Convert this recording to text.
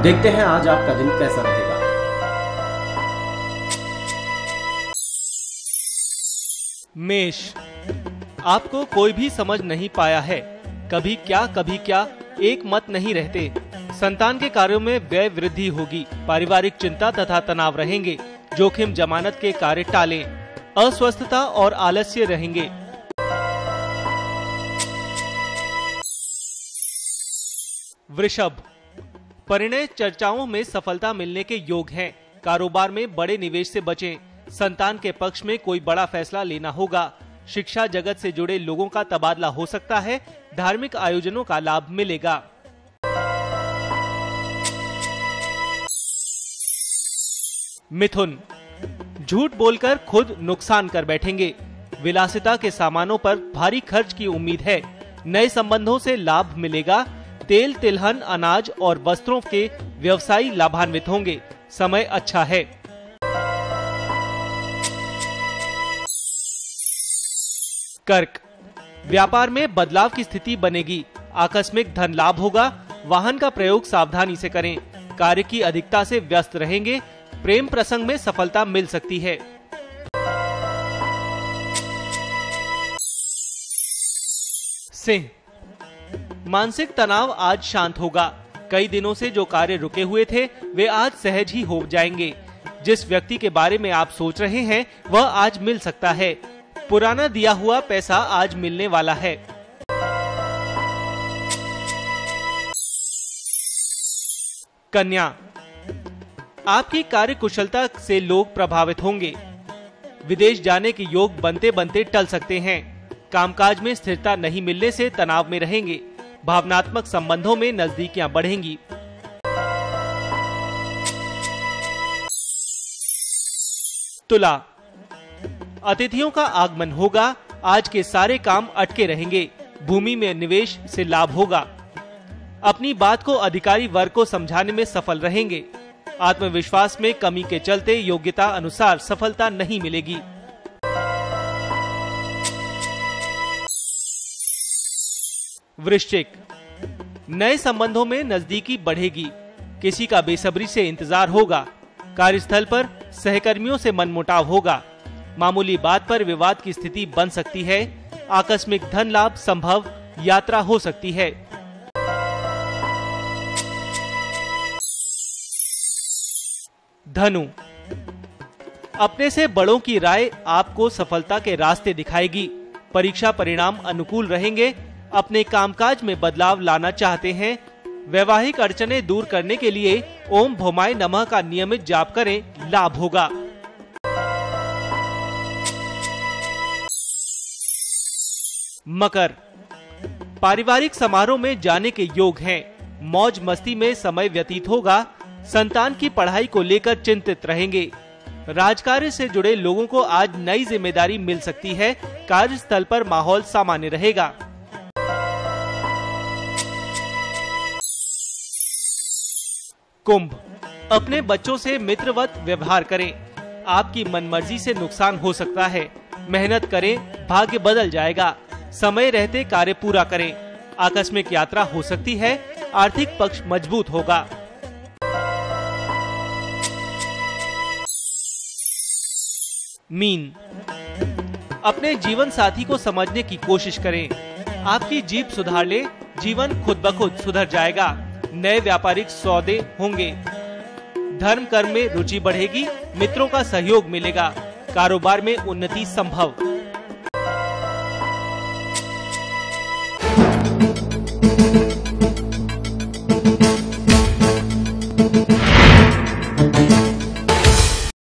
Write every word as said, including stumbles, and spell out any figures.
देखते हैं आज आपका दिन कैसा रहेगा। मेष, आपको कोई भी समझ नहीं पाया है। कभी क्या कभी क्या, एक मत नहीं रहते। संतान के कार्यों में व्यय वृद्धि होगी। पारिवारिक चिंता तथा तनाव रहेंगे। जोखिम जमानत के कार्य टालें। अस्वस्थता और आलस्य रहेंगे। वृषभ, परिणय चर्चाओं में सफलता मिलने के योग हैं। कारोबार में बड़े निवेश से बचें। संतान के पक्ष में कोई बड़ा फैसला लेना होगा। शिक्षा जगत से जुड़े लोगों का तबादला हो सकता है। धार्मिक आयोजनों का लाभ मिलेगा। मिथुन, झूठ बोलकर खुद नुकसान कर बैठेंगे। विलासिता के सामानों पर भारी खर्च की उम्मीद है। नए संबंधों से लाभ मिलेगा। तेल, तिलहन, अनाज और वस्त्रों के व्यवसायी लाभान्वित होंगे। समय अच्छा है। कर्क, व्यापार में बदलाव की स्थिति बनेगी। आकस्मिक धन लाभ होगा। वाहन का प्रयोग सावधानी से करें। कार्य की अधिकता से व्यस्त रहेंगे। प्रेम प्रसंग में सफलता मिल सकती है। सिंह, मानसिक तनाव आज शांत होगा। कई दिनों से जो कार्य रुके हुए थे वे आज सहज ही हो जाएंगे। जिस व्यक्ति के बारे में आप सोच रहे हैं वह आज मिल सकता है। पुराना दिया हुआ पैसा आज मिलने वाला है। कन्या, आपकी कार्य कुशलता से लोग प्रभावित होंगे। विदेश जाने के योग बनते बनते टल सकते हैं। कामकाज में स्थिरता नहीं मिलने से तनाव में रहेंगे। भावनात्मक संबंधों में नजदीकियां बढ़ेंगी। तुला, अतिथियों का आगमन होगा। आज के सारे काम अटके रहेंगे। भूमि में निवेश से लाभ होगा। अपनी बात को अधिकारी वर्ग को समझाने में सफल रहेंगे। आत्मविश्वास में कमी के चलते योग्यता अनुसार सफलता नहीं मिलेगी। वृश्चिक, नए संबंधों में नजदीकी बढ़ेगी। किसी का बेसब्री से इंतजार होगा। कार्यस्थल पर सहकर्मियों से मनमुटाव होगा। मामूली बात पर विवाद की स्थिति बन सकती है। आकस्मिक धन लाभ संभव। यात्रा हो सकती है। धनु, अपने से बड़ों की राय आपको सफलता के रास्ते दिखाएगी। परीक्षा परिणाम अनुकूल रहेंगे। अपने कामकाज में बदलाव लाना चाहते हैं। वैवाहिक अड़चनें दूर करने के लिए ओम भौमाय नमः का नियमित जाप करें, लाभ होगा। मकर, पारिवारिक समारोह में जाने के योग हैं। मौज मस्ती में समय व्यतीत होगा। संतान की पढ़ाई को लेकर चिंतित रहेंगे। राजकार्य से जुड़े लोगों को आज नई जिम्मेदारी मिल सकती है। कार्यस्थल पर माहौल सामान्य रहेगा। कुंभ, अपने बच्चों से मित्रवत व्यवहार करें। आपकी मनमर्जी से नुकसान हो सकता है। मेहनत करें, भाग्य बदल जाएगा। समय रहते कार्य पूरा करें। आकस्मिक यात्रा हो सकती है। आर्थिक पक्ष मजबूत होगा। मीन, अपने जीवन साथी को समझने की कोशिश करें। आपकी जीभ सुधार ले, जीवन खुद ब खुद सुधर जाएगा। नए व्यापारिक सौदे होंगे। धर्म कर्म में रुचि बढ़ेगी। मित्रों का सहयोग मिलेगा। कारोबार में उन्नति संभव।